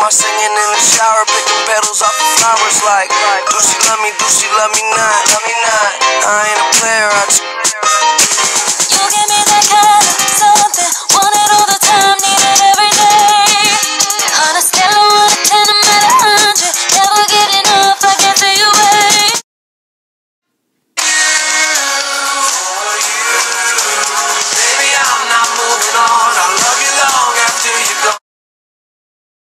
my singing in the shower, picking petals off the flowers like, do she love me, do she love me not? Love me not. I